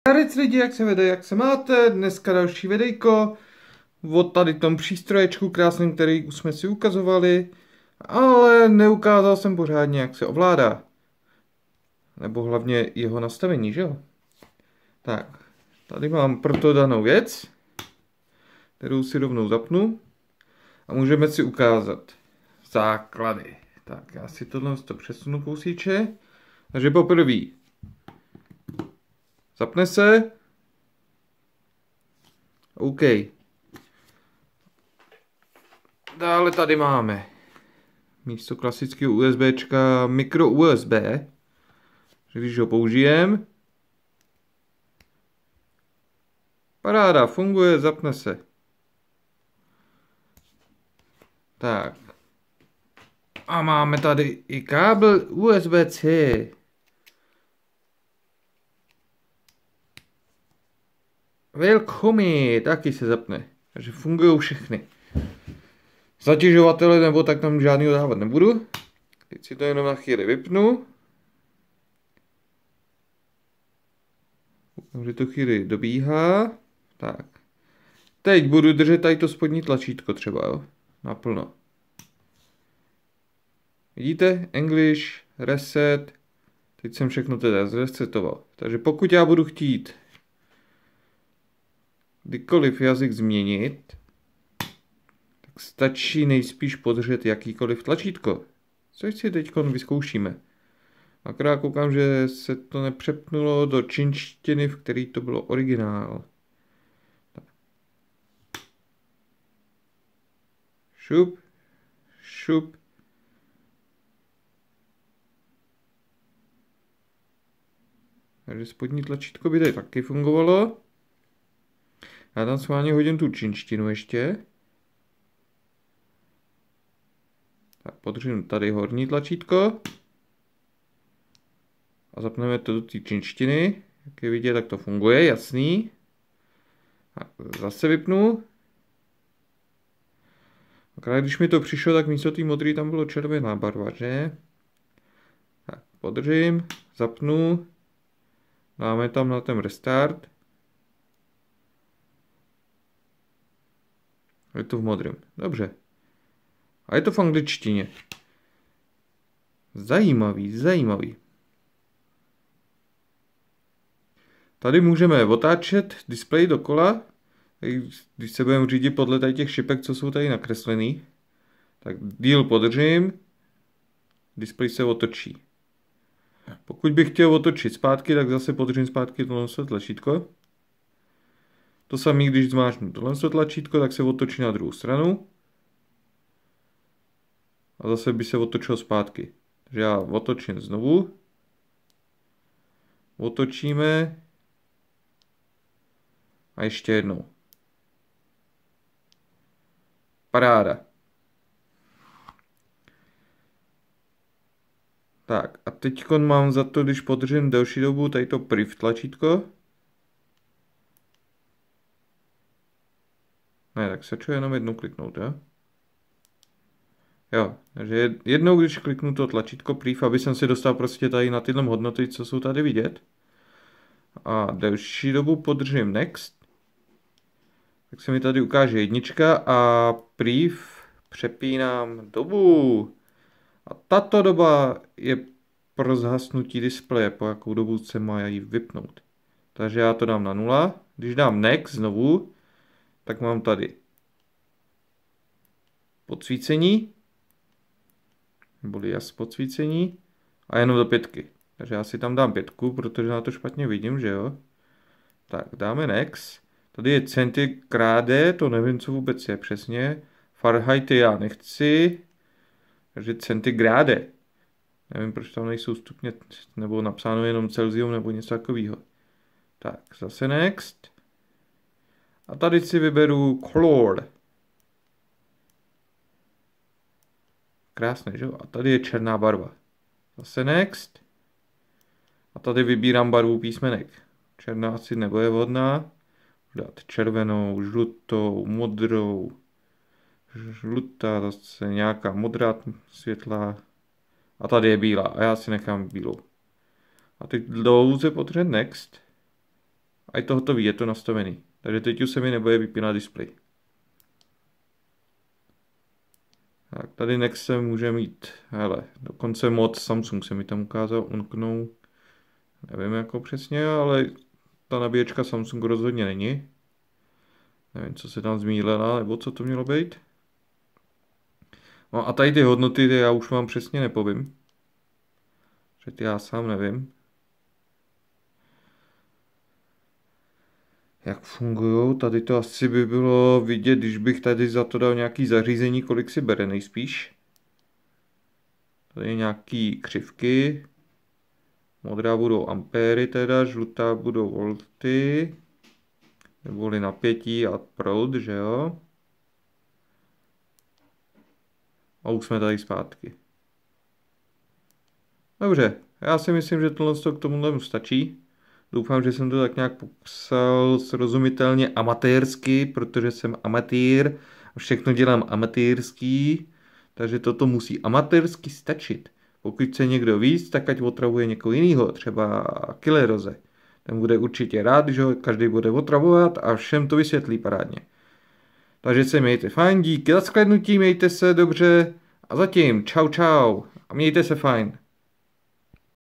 Zdravím lidi, jak se vede, jak se máte, dneska další videjko od tady tom přístroječku krásným, který už jsme si ukazovali, ale neukázal jsem pořádně, jak se ovládá. Nebo hlavně jeho nastavení, že jo? Tak, tady mám proto danou věc, kterou si rovnou zapnu a můžeme si ukázat základy. Tak, já si tohle přesunu kousíče. Takže poprvé zapne se. OK. Dále tady máme místo klasického USBčka mikro USB. Když ho použijem, paráda, funguje, zapne se. Tak. A máme tady i kábel USB-C. Welcome, taky se zapne. Takže fungují všechny. Zatěžovatele nebo tak tam žádnýho dávat nebudu. Teď si to jenom na chvíli vypnu. Že to chvíli dobíhá. Tak. Teď budu držet tady to spodní tlačítko třeba, jo. Naplno. Vidíte? English, reset. Teď jsem všechno teda zresetoval. Takže pokud já budu chtít kdykoliv jazyk změnit, tak stačí nejspíš podržet jakýkoliv tlačítko. Což si teď vyzkoušíme. Akorát koukám, že se to nepřepnulo do čínštiny, v který to bylo originál. Šup, šup. Takže spodní tlačítko by tady taky fungovalo. Já tam schválně hodím tu čínštinu ještě. Tak podržím tady horní tlačítko. A zapneme to do té čínštiny. Jak je vidět, tak to funguje, jasný. A zase vypnu. Akorát když mi to přišlo, tak místo té modré tam bylo červená barva, že? Tak podržím, zapnu. Dáme tam na ten restart. Je to v modrém. Dobře. A je to v angličtině. Zajímavý, zajímavý. Tady můžeme otáčet displej dokola. Když se budeme řídit podle tady těch šipek, co jsou tady nakreslený. Tak díl podržím. Displej se otočí. Pokud bych chtěl otočit zpátky, tak zase podržím zpátky tohle tlačítko. To samé, když zmáčknu tohle tlačítko, tak se otočí na druhou stranu. A zase by se otočil zpátky. Takže já otočím znovu. Otočíme. A ještě jednou. Paráda. Tak a teď mám za to, když podržím delší dobu tady to priv tlačítko. Ne, tak se čo jenom jednou kliknout, jo? Jo, takže jednou, když kliknu to tlačítko priv, aby jsem si dostal prostě tady na tyhle hodnoty, co jsou tady vidět. A delší dobu podržím next. Tak se mi tady ukáže jednička a priv přepínám dobu. A tato doba je pro zhasnutí displeje, po jakou dobu se mají vypnout. Takže já to dám na 0. Když dám next znovu, tak mám tady podsvícení, neboli jas podsvícení a jenom do 5. Takže já si tam dám 5, protože na to špatně vidím, že jo. Tak dáme next. Tady je centigráde, to nevím, co vůbec je přesně. Fahrenheit já nechci. Takže centigráde. Nevím, proč tam nejsou stupně, nebo napsáno jenom Celsium, nebo něco takového. Tak, zase next. A tady si vyberu color. Krásné, že jo? A tady je černá barva. Zase next. A tady vybírám barvu písmenek. Černá asi nebude vhodná. Dát červenou, žlutou, modrou. Žlutá, zase nějaká modrá světlá. A tady je bílá a já si nechám bílou. A teď dlouze podržet next. A je to hotový, je to nastavený. Takže teď už se mi nebude vypínat displej. Tak, tady next se může mít, hele, dokonce mod Samsung se mi tam ukázal, unknou. Nevím jako přesně, ale ta nabíječka Samsung rozhodně není. Nevím, co se tam zmýlila, nebo co to mělo být. No a tady ty hodnoty, ty já už vám přesně nepovím. Že ty já sám nevím. Jak fungují, tady to asi by bylo vidět, když bych tady za to dal nějaký zařízení, kolik si bere nejspíš. Tady nějaký křivky. Modrá budou ampéry teda, žlutá budou volty. Neboli napětí a proud, že jo. A už jsme tady zpátky. Dobře, já si myslím, že tohle k tomuhle stačí. Doufám, že jsem to tak nějak popsal srozumitelně amatérsky, protože jsem amatýr a všechno dělám amatérský, takže toto musí amatérsky stačit. Pokud chce někdo víc, tak ať otravuje někoho jiného, třeba Killeroze. Ten bude určitě rád, že ho každý bude otravovat a všem to vysvětlí parádně. Takže se mějte fajn, díky za shlédnutí, mějte se dobře a zatím čau čau a mějte se fajn.